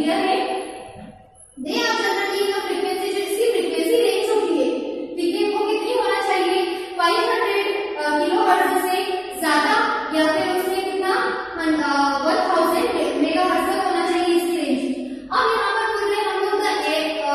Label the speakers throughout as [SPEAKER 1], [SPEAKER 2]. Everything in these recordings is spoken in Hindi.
[SPEAKER 1] क्लियर है? दे आप जनरली का फ्रीक्वेंसी जो इसकी फ्रीक्वेंसी रेंज होती है, ठीक है, वो कितनी होना चाहिए? 500 किलोहर्ट्ज से ज्यादा या फिर उससे कितना 1000 मेगाहर्ट्ज तक होना चाहिए इसकी रेंज। अब यहाँ पर बोल रहे हैं हम लोग द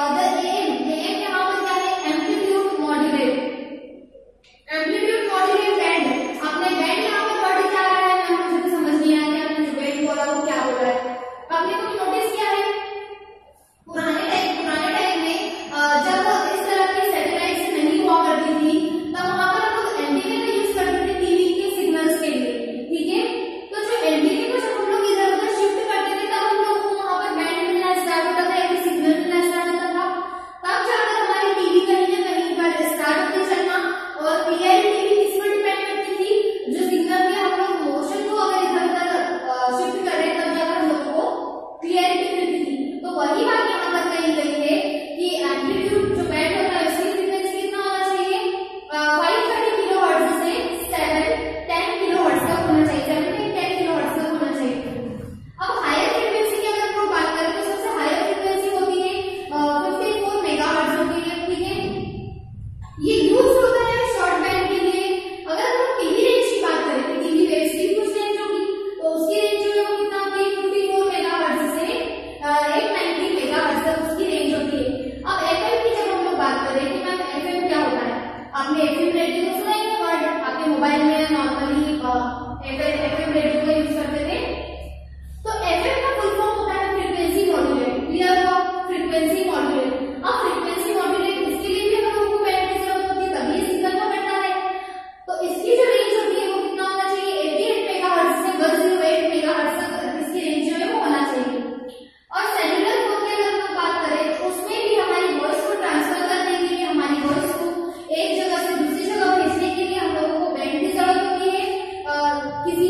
[SPEAKER 1] एम यहाँ पर क्या है? Amplitude modulate, amplitude modulate band. आपने बैंड यहाँ पर वर्ड क्या आ रहा है मुझे तो समझ नहीं आया कि आपने जो बैंड बोला वो क्या बोला है। आपने कुछ नोटिस किया है? पुराने टाइम में जब इस तरह की सैटेलाइट नहीं हुआ करती थी तब वहां पर हम लोग एंटीना का यूज करते थे टीवी के सिग्नल्स के लिए, ठीक है। तो जो एंटीना को जब हम लोग इधर उधर शिफ्ट करते थे तब हम लोग को वहां पर बैंड मिलना स्टार्ट होता था, एक सिग्नल मिलना स्टार्ट होता था, तब जाकर हमारी टीवी कहीं ना कहीं पर स्टार्ट होती चलना। और क्लियरिटी भी इस पर डिपेंड करती थी, जो सिग्नल के हम लोग मोशन को अगर इधर उधर शिफ्ट कर रहे हैं तब जाकर हम लोग को क्लियरिटी मिलती थी। तो वही बात यहाँ पर कही गई है कि एम्पलीट्यूड जो बैंड होता है उसकी फ्रीक्वेंसी कितना होना चाहिए? 530 किलोहर्ट्ज से 710 किलोहर्ट्ज तक होना चाहिए, 710 किलोहर्ट्ज तक होना चाहिए। अब हायर फ्रीक्वेंसी की अगर हम बात करें तो सबसे हायर फ्रीक्वेंसी होती है 54 मेगाहर्ट्ज होती है, ठीक है। ये यूज होता है शॉर्ट बैंड के लिए। अगर हम टीवी रेंज की बात करें तो टीवी वेव्स की कुछ रेंज होगी, तो उसकी रेंज जो है वो कितना होती है? 54 मेगाहर्ट्ज से 890 मेगाहर्ट्ज तक उसकी रेंज होती है। अब एफएम की जब हम लोग बात करें कि मैम एफएम क्या होता है, आपने एफएम रेडियो तो सुना है वर्ड, आपके मोबाइल में नॉर्मली एफएम रेडियो का यूज करते थे। तो एफएम का फुल फॉर्म होता है फ्रीक्वेंसी मॉड्यूलेट, क्लियर हुआ? Frequency modulate. अब फ्रीक्वेंसी मॉड्यूलेट इसके लिए भी हम लोगों को बैंड की जरूरत होती है, तभी ये सिग्नल का बनता है। तो इसकी जो रेंज होती है वो कितना होना चाहिए? 88 मेगाहर्ट्ज से 108 मेगाहर्ट्ज तक इसकी रेंज जो है वो होना चाहिए। और सेलुलर फोन की अगर हम बात करें तो उसमें भी हमारी वॉइस को ट्रांसफर करने के लिए, हमारी वॉइस को एक जगह से दूसरी जगह भेजने के लिए हम लोगों को बैंड की जरूरत होती है, किसी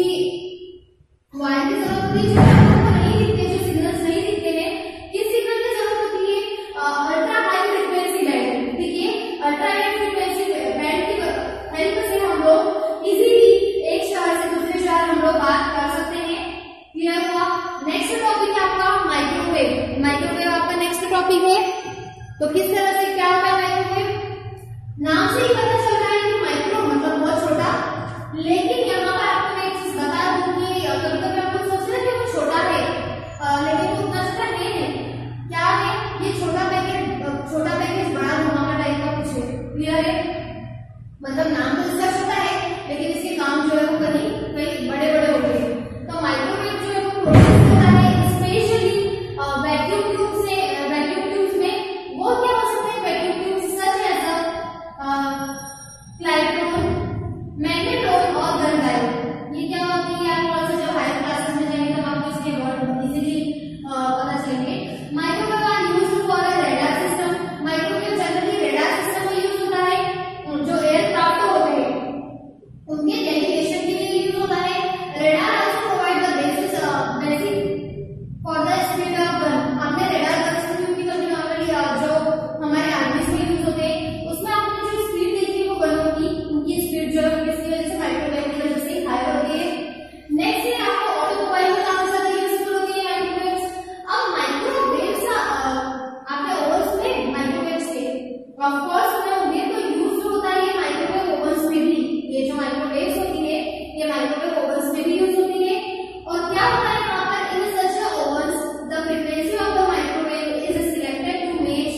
[SPEAKER 1] वायर की जरूरत होती है जो आपको नहीं दिखते, जो सिग्नल्स नहीं दिखते हैं। किस सिग्नल की जरूरत होती है? अल्ट्रा हाई फ्रीक्वेंसी बैंड, ठीक है। अल्ट्रा हाई फ्रीक्वेंसी बैंड की हेल्प से हम लोग इजीली एक शहर से दूसरे शहर हम लोग बात कर सकते हैं, क्लियर हुआ? नेक्स्ट टॉपिक है आपका माइक्रोवेव। माइक्रोवेव आपका नेक्स्ट टॉपिक है। तो किस तरह से क्या होता है माइक्रोवेव? नाम से ही पता चल रहा है कि माइक्रो मतलब बहुत छोटा, लेकिन यहाँ पर आपको मैं एक चीज बता दूं कि कभी कभी आप लोग सोच रहे हैं कि वो छोटा है, लेकिन वो उतना छोटा नहीं है। क्या है? ये छोटा पैकेज बड़ा धमाका टाइप का कुछ है, क्लियर है? मतलब नाम तो इसका छोटा है लेकिन इसके काम जो है वो कहीं कहीं बड़े बड़े होते हैं। तो माइक्रोवेव जो है वो प्रोड्यूस होता है स्पेशली वैक्यूम ट्यूब से। वैक्यूम ट्यूब्स में वो क्या हो सकते हैं? Vacuum tubes such as klystron, magnetron और गन डायोड। ये क्या होती है? आप कौन से जब हायर क्लासेस में जाएंगे तब आपको इसके वर्ड इजीली पता चलेंगे। Microwave are used for a radar system. Microwave generally radar system में यूज होता है, जो एयरक्राफ्ट होते हैं उनके नेविगेशन के लिए यूज होता है। Radar also provide the basis for the speed of gun. आपने रेडार गन्स क्योंकि कभी नॉर्मली जो हमारे आर्मी में यूज होते हैं उसमें आपने जो स्पीड देखी है वो गनों की, उनकी स्पीड जो है किसकी वजह से? माइक्रोवेव की वजह से हाई होती है। नेक्स्ट है आपको ऑटोमोबाइल में काफी ज्यादा यूजफुल होती है माइक्रोवेव्स। अब माइक्रोवेव्स आपने ओवन्स में माइक्रोवेव्स के ऑफ कोर्स सुने होंगे, तो यूज होता है ये माइक्रोवेव ओवन्स में भी। ये जो माइक्रोवेव्स होती है ये माइक्रोवेव ओवन्स में भी यूज होती है। और क्या होता है वहां पर? In such ovens the frequency of the microwave is selected to match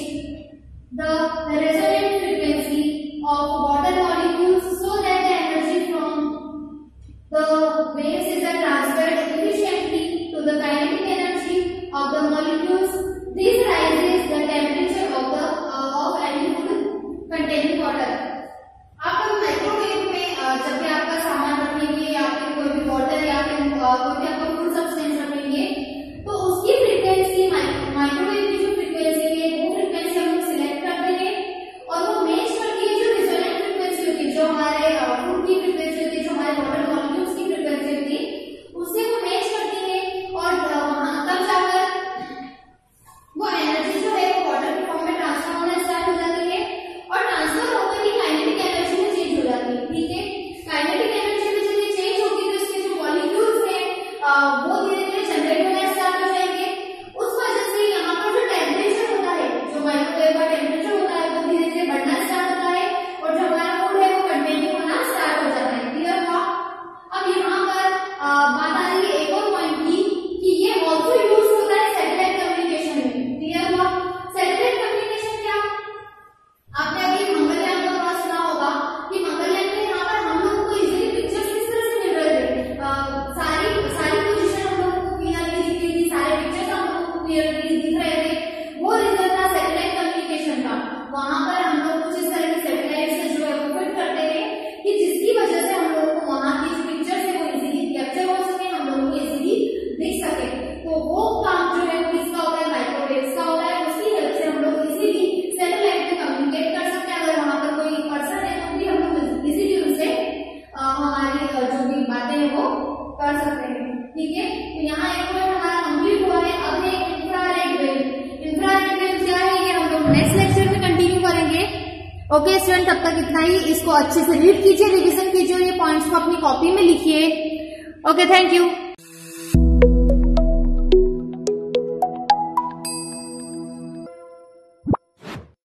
[SPEAKER 1] the resonant frequency of water molecules so that the energy from the waves is transferred efficiently to the kinetic energy of the molecules. This rises the temperature of any food containing water. आप माइक्रोवेव में जब भी आपका सामान रखेंगे या फिर कोई भी वाटर या फिर कोई भी आपका फूड सब्सटेंस रखेंगे तो उसकी फ्रीक्वेंसी माइक्रोवेव की जो फ्रीक्वेंसी है वो फ्रीक्वेंसी हम लोग सिलेक्ट करते हैं और वो मैच करती है जो रेजोनेंट फ्रीक्वेंसी होती है, जो हमारे फूड की फ्रीक्वेंसी होती है, जो हमारे वाटर मॉलिक्यूल्स की फ्रीक्वेंसी होती है, उससे वो मैच करती है। और वहां तब जाकर वो एनर्जी जो है वो वाटर के फॉर्म में ट्रांसफर होना स्टार्ट हो जाती है और ट्रांसफर होकर ही काइनेटिक एनर्जी में चेंज हो जाती है, ठीक है। काइनेटिक एनर्जी में जब ये चेंज होगी तो इसके जो मॉलिक्यूल्स हैं वो धीरे धीरे जनरेट होना स्टार्ट हो जाएंगे। उस वजह से क्लियरली दिख रहे थे, वो रिजल्ट था सैटेलाइट कम्युनिकेशन का। वहां पर हम लोग कुछ इस तरह की सैटेलाइट से जो है वो फिट करते हैं कि जिसकी वजह से हम लोग को वहां की पिक्चर से वो इजीली कैप्चर हो सके, हम लोग को इजीली दिख सके। तो वो काम जो है किसका होता है, माइक्रोवेव्स का होता है। उसकी हेल्प से हम लोग इजीली सैटेलाइट में कम्युनिकेट कर सकते हैं। अगर वहां पर कोई पर्सन है तो भी हम लोग इजीली उससे हमारी जो भी बातें हैं वो कर सकते हैं। ठीक है, तो यहाँ एक पॉइंट हमारा कंप्लीट हुआ है। अब है इंफ्रारेड वेव। इंफ्रारेड वेव क्या है ये हम लोग नेक्स्ट लेक्चर में कंटिन्यू करेंगे। ओके स्टूडेंट, तब तक इतना ही। इसको अच्छे से रीड कीजिए, रिविजन कीजिए, ये पॉइंट्स को अपनी कॉपी में लिखिए। Okay, thank you.